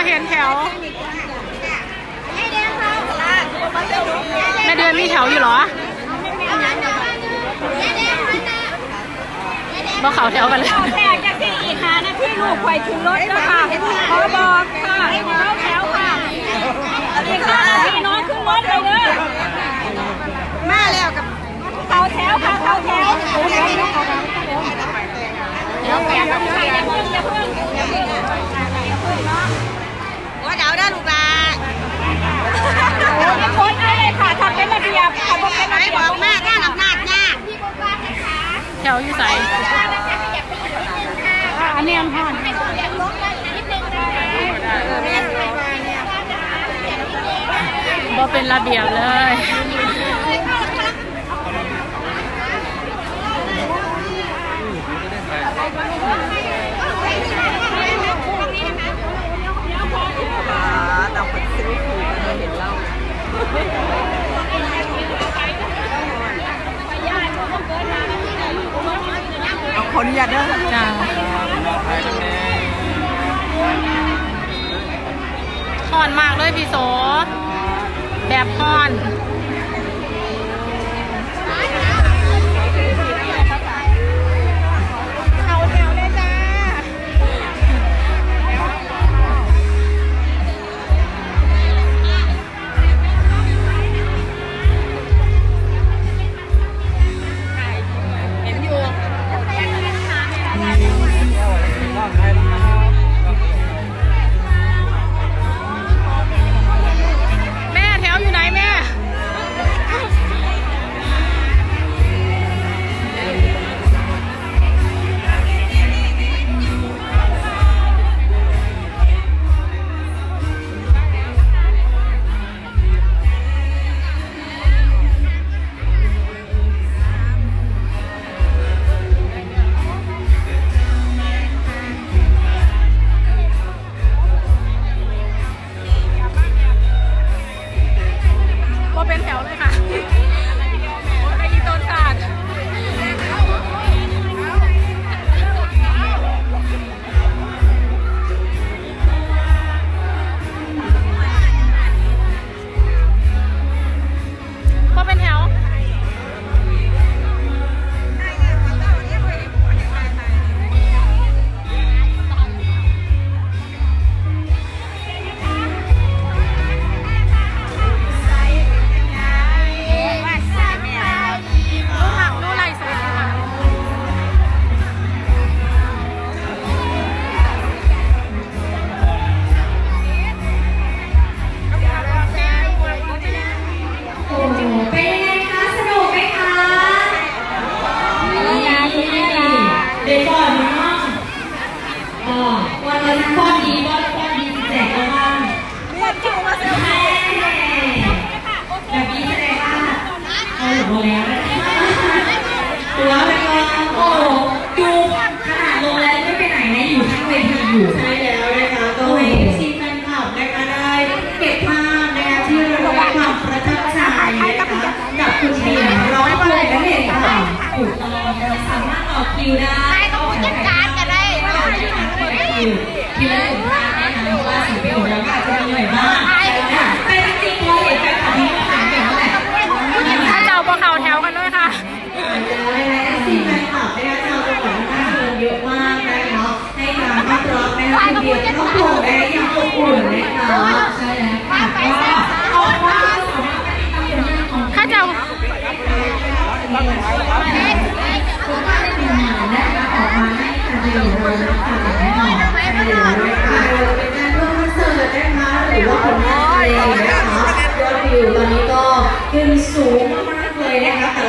เห็นแถวแม่เดือนมีแถวอยู่เหรอบ่เขาแถวกันเลยแถวจากที่อีกหานะที่ลูกไฟชุนรถแล้วค่ะขอบอกค่ะเข้าแถวค่ะอีก5 นาทีน้องขึ้นรถเลยเด้อมาแล้วกับเขาแถวค่ะเขาแถวว่าเดาได้ลูกหลานโค้ดได้เลยค่ะทำเป็นระเบียบค่ะพวกเป็นระเบียบบอกมากหน้าหนักหน้าแถวอยู่ใส่อันนี้ห้อนบ่เป็นระเบียบเลยเราไปซื้อถูกเราเห็นเราเอาคนอย่าเด้อจ้าห่อนมากเลยพี่โสแบบห่อนเป็นแถวเลยค่ะไปอีต้นศาสตร์พอเป็นแถวใช่แล้วนะคะก็ให้ซีแฟนคลับนะคะได้เก็บภาพนะคะที่ระลึกความประทับใจนะคะกับคุณเบียร์ร้องเพลงนั่นเองค่ะถูกต้องสามารถต่อคิวได้ต้องจัดการกันได้คิวละ1 ท่านนะคะว่าศิลปินของเราอาจจะมีหน่อยบ้างแต่จริงๆเราเห็นแฟนคลับนี้ก็ถามแบบว่าถ้าเจ้าพวกเขาแถวกันด้วยค่ะซีแฟนคลับนะคะชาวจังหวัดน่านเยอะมากนะคะให้การต้อนรับนะคะคุณเบียร์ครอบครัวได้อย่างอบอุ่นนะคะใช่แล้วค่ะก็เอาว่าถ้าเจ้าคุณก็ได้เป็นงานนะคะออกมาให้การเรียนรู้นะคะแน่นอนใช่แล้วนะคะเป็นการร่วมคอนเสิร์ตนะคะหรือว่าผลงานเพลงนะคะยอดวิวตอนนี้ก็ขึ้นสูงมากๆเลยนะคะแต่